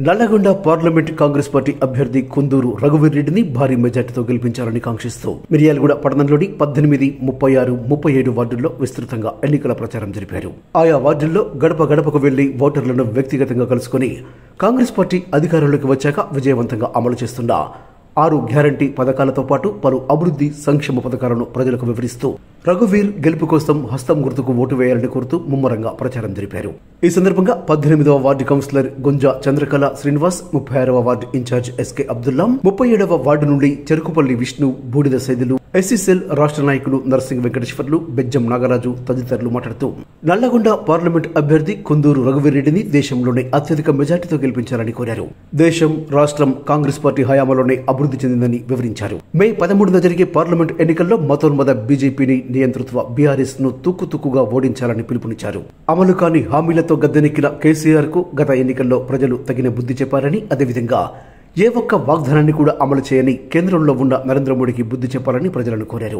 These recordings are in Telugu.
నల్లగొండ పార్లమెంట్ కాంగ్రెస్ పార్టీ అభ్యర్థి కుందూరు రఘువీర్ రెడ్డిని భారీ మెజార్టీతో గెలిపించాలని కాంక్షిస్తూ మిర్యాలగూడ పట్టణంలోని 18, 36, 37 వార్డుల్లో విస్తృతంగా ఎన్నికల ప్రచారం జరిపారు. ఆయా వార్డుల్లో గడప గడపకు వెళ్లి ఓటర్లను వ్యక్తిగతంగా కలుసుకుని కాంగ్రెస్ పార్టీ అధికారంలోకి వచ్చాక విజయవంతంగా అమలు చేస్తున్న 6 గ్యారంటీ పథకాలతో పాటు పలు అభివృద్ధి సంక్షేమ పథకాలను ప్రజలకు వివరిస్తూ రఘువీర్ గెలుపు కోసం హస్తం గుర్తుకు ఓటు వేయాలని కోరుతూ ముమ్మరంగా ప్రచారం జరిపారు. ఈ సందర్భంగా 18వ వార్డు కౌన్సిలర్ గుంజా చంద్రకళ శ్రీనివాస్, 36వ వార్డు ఇన్ఛార్జ్ ఎస్కే అబ్దుల్లా, 37వ వార్డు నుండి చెరుకుపల్లి విష్ణు, బూడిద సైదులు, ఎస్సీసెల్ రాష్ట్ర నాయకులు నర్సింగ్ వెంకటేశ్వర్లు, బెజ్జం నాగరాజు తదితరులు మాట్లాడుతూ నల్లగొండ పార్లమెంట్ అభ్యర్థి కుందూరు రఘువీర్ రెడ్డిని దేశంలోనే అత్యధిక మెజార్టీతో గెలిపించాలని కోరారు. దేశం, రాష్ట్రం కాంగ్రెస్ పార్టీ హయాంలోనే అభివృద్ధి చెందిందని వివరించారు. మే 13న జరిగే పార్లమెంట్ ఎన్నికల్లో మతోన్మద బీజేపీని నియంతృత్వ బీఆర్ఎస్ ను తుక్కుతుక్కుగా ఓడించాలని పిలుపునిచ్చారు. అమలు కాని హామీలతో గద్దెనెక్కిన కేసీఆర్ కు గత ఎన్నికల్లో ప్రజలు తగిన బుద్ధి చెప్పారని, అదేవిధంగా ఏ ఒక్క వాగ్దానాన్ని కూడా అమలు చేయని కేంద్రంలో ఉన్న నరేంద్ర మోడీకి బుద్ధి చెప్పాలని ప్రజలను కోరారు.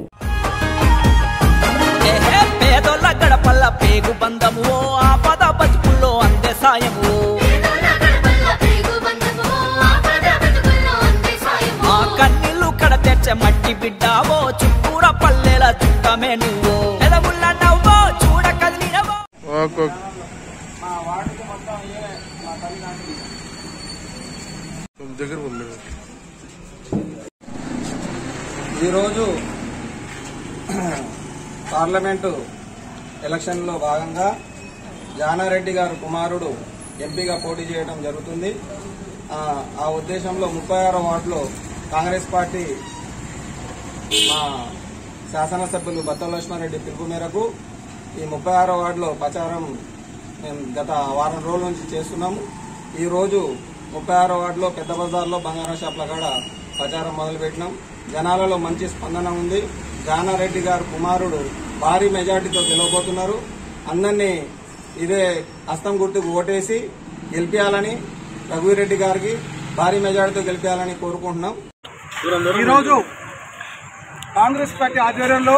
మట్టి బిడ్డావో చుట్టూర పల్లెల చుట్టమే నువ్వు ఎదముళ్ళ నవ్వో చూడ కదిలినవో. ఈరోజు పార్లమెంటు ఎలక్షన్లో భాగంగా జానారెడ్డి గారు కుమారుడు ఎంపీగా పోటీ చేయడం జరుగుతుంది. ఆ ఉద్దేశంలో 36వ వార్డులో కాంగ్రెస్ పార్టీ మా శాసనసభ్యులు బత్తుల లక్ష్మారెడ్డి పిలుపు మేరకు ఈ 36వ వార్డులో ప్రచారం మేము గత వారం రోజుల నుంచి చేస్తున్నాము. ఈరోజు 36వ వార్డులో పెద్ద బజార్లో బంగారం షాప్ల కాడ ప్రచారం మొదలుపెట్టినాం. జనాలలో మంచి స్పందన ఉంది. జానారెడ్డి గారు కుమారుడు భారీ మెజార్టీతో గెలవబోతున్నారు. అందరినీ ఇదే హస్తం గుర్తుకు ఓటేసి గెలిపించాలని, రఘువీర్ రెడ్డి గారికి భారీ మెజార్టీతో గెలిపించాలని కోరుకుంటున్నాం. ఈరోజు కాంగ్రెస్ పార్టీ ఆధ్వర్యంలో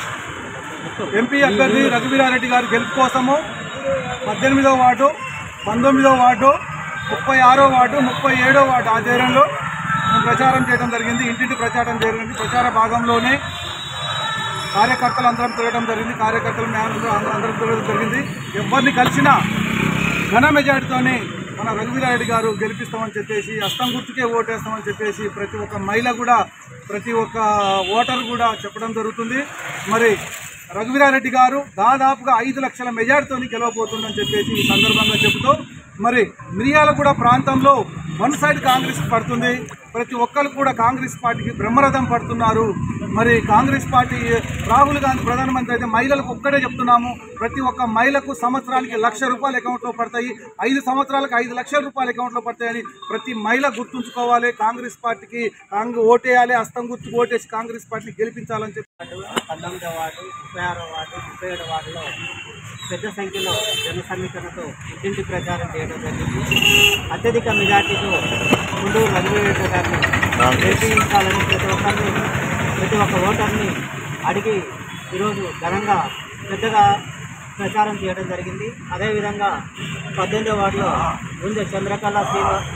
ఎంపీ అభ్యర్థి రఘువీరారెడ్డి గారి గెలుపు కోసము 18వ వార్డు, 19వ వార్డు, 36వ వార్డు, 37వ వార్డు ఆధ్వర్యంలో ప్రచారం చేయడం జరిగింది. ఇంటింటి ప్రచారం జరిగింది. ప్రచార భాగంలోనే కార్యకర్తలు అందరం తిరగడం జరిగింది. కార్యకర్తలు అందరం తిరగడం జరిగింది. ఎవరిని కలిసినా ఘన మెజార్టీతోనే మన రఘువీరారెడ్డి గారు గెలిపిస్తామని చెప్పేసి, హస్తం గుర్తుకే ఓటేస్తామని చెప్పేసి ప్రతి ఒక్క మహిళ కూడా, ప్రతి ఒక్క ఓటర్ కూడా చెప్పడం జరుగుతుంది. మరి రఘువీరారెడ్డి గారు దాదాపుగా 5 లక్షల మెజార్టీతో గెలవబోతుందని చెప్పేసి ఈ సందర్భంగా చెబుతూ, మరి మిర్యాలగూడ ప్రాంతంలో వన్ సైడ్ కాంగ్రెస్ పడుతుంది. ప్రతి ఒక్కరు కూడా కాంగ్రెస్ పార్టీకి బ్రహ్మరథం పడుతున్నారు. మరి కాంగ్రెస్ పార్టీ రాహుల్ గాంధీ ప్రధానమంత్రి అయితే మహిళలకు ఒక్కడే చెప్తున్నాము, ప్రతి ఒక్క మహిళకు సంవత్సరానికి ₹1,00,000 అకౌంట్లో పడతాయి, 5 సంవత్సరాలకు 5 లక్షల రూపాయలు అకౌంట్లో పడతాయని ప్రతి మహిళ గుర్తుంచుకోవాలి. కాంగ్రెస్ పార్టీకి ఓటేయాలి, హస్తం గుర్తుకు ఓటేసి కాంగ్రెస్ పార్టీని గెలిపించాలని చెప్పి 19వ వార్డు, 36వ వార్డు, 37వ వార్డులో పెద్ద సంఖ్యలో జన సమీకరణతో ఇంటింటి ప్రచారం చేయడం జరిగింది. అత్యధిక మెజార్టీతో కుందూరు రఘువీర్ రెడ్డి గారిని గెలిపించాలని ప్రతి ఒక్క ఓటర్ని అడిగి ఈరోజు ఘనంగా పెద్దగా ప్రచారం చేయడం జరిగింది. అదేవిధంగా 18వ వార్డులో గుంజ చంద్రకళ శ్రీనివాస్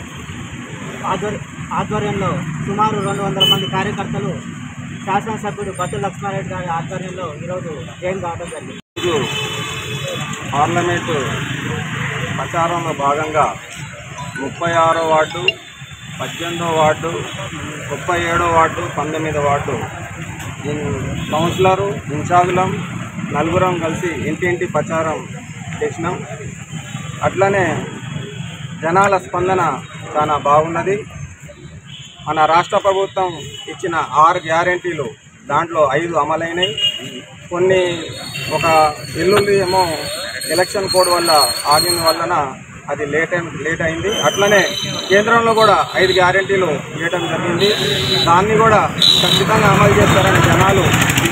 ఆధ్వర్యంలో సుమారు 200 మంది కార్యకర్తలు శాసనసభ్యుడు బత్తుల లక్ష్మారెడ్డి గారి ఆధ్వర్యంలో ఈరోజు జైన్ కావడం జరిగింది. పార్లమెంటు ప్రచారంలో భాగంగా 36వ వార్డు, 18వ వార్డు, 37వ వార్డు, 19వ వార్డు కౌన్సిలరు, ఇన్ఛార్జులం నలుగురం కలిసి ఇంటింటి ప్రచారం చేసినాం. అట్లనే జనాల స్పందన చాలా బాగున్నది. మన రాష్ట్ర ప్రభుత్వం ఇచ్చిన 6 గ్యారెంటీలు దాంట్లో 5 అమలైనవి. కొన్ని ఒక ఎల్లుండి ఏమో ఎలక్షన్ కోడ్ వల్ల ఆగిన వలన అది లేట్ అయింది. అట్లనే కేంద్రంలో కూడా 5 గ్యారెంటీలు ఇవ్వడం జరిగింది. దాన్ని కూడా ఖచ్చితంగా అమలు చేస్తారని జనాలు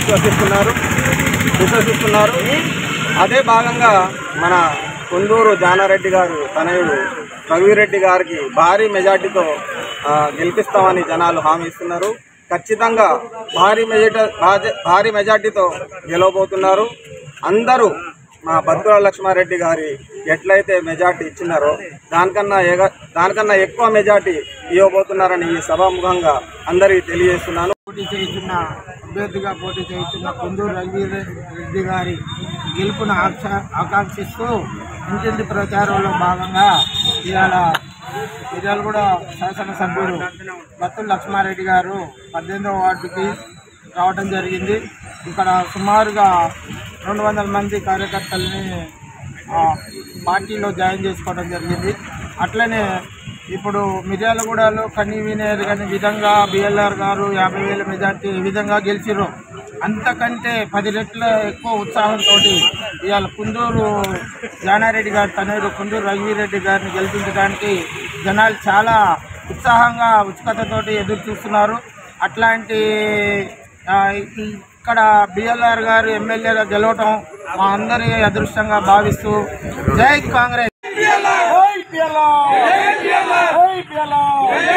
విశ్వసిస్తున్నారు. అదే భాగంగా మన కుందూరు జానారెడ్డి గారు తనయుడు రఘువీర్ రెడ్డి గారికి భారీ మెజార్టీతో గెలిపిస్తామని జనాలు హామీ ఇస్తున్నారు. ఖచ్చితంగా భారీ మెజార్టీతో గెలవబోతున్నారు. అందరూ మా బత్తుల లక్ష్మారెడ్డి గారి ఎట్లయితే మెజార్టీ ఇచ్చినారో దానికన్నా ఎక్కువ మెజార్టీ ఇవ్వబోతున్నారని ఈ సభాముఖంగా అందరికీ తెలియజేస్తున్నాను. అభ్యర్థిగా పోటీ చేస్తున్న కుందూరు రఘువీరెడ్డి గారి గెలుపును ఆకాంక్షిస్తూ ఇంటింటి ప్రచారంలో భాగంగా ఇవాళ మిర్యాలగూడ శాసనసభ్యుడు బత్తుల లక్ష్మారెడ్డి గారు 18వ వార్డుకి రావడం జరిగింది. ఇక్కడ సుమారుగా 200 మంది కార్యకర్తల్ని పార్టీలో జాయిన్ చేసుకోవడం జరిగింది. అట్లనే ఇప్పుడు మిర్యాలగూడలో కన్వీనర్ కాని విధంగా బిఎల్ఆర్ గారు 50,000 మెజార్టీ ఏ విధంగా గెలిచిరో అంతకంటే 10 రెట్ల ఎక్కువ ఉత్సాహంతో ఇవాళ కుందూరు జానారెడ్డి గారి తనయుడు కుందూరు రఘువీరెడ్డి గారిని గెలిపించడానికి జనాలు చాలా ఉత్సాహంగా ఉత్సుకతతోటి ఎదురు చూస్తున్నారు. అట్లాంటి ఇక్కడ బిఎల్ఆర్ గారు ఎమ్మెల్యేగా గెలవటం మా అందరి అదృష్టంగా భావిస్తూ జై కాంగ్రెస్.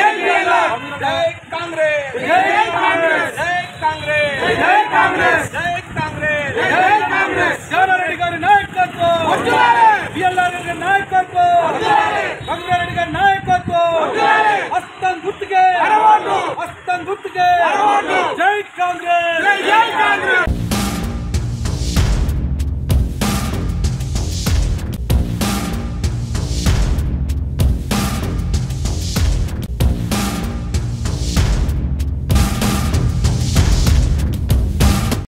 జై కాంగ్రెస్.